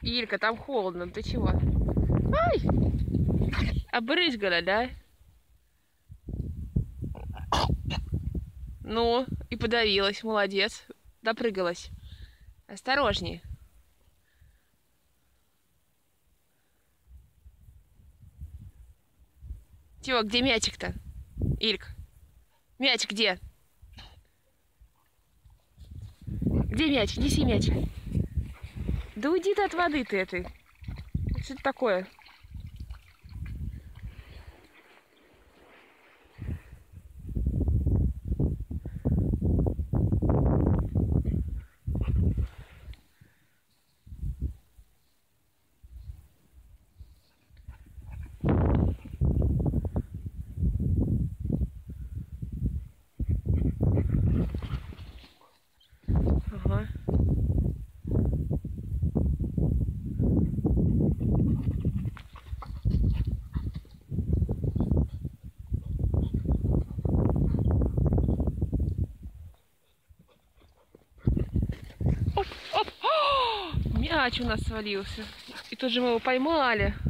Илька, там холодно, ты чего? Ай! Обрызгала, да? Ну, и подавилась, молодец. Допрыгалась. Осторожнее. Чего, где мячик-то? Ильк, мяч где? Где мяч? Неси мяч. Да уйди ты от воды ты этой. Что это такое? Ага. Оп, оп. Мяч у нас свалился. И тут же мы его поймали.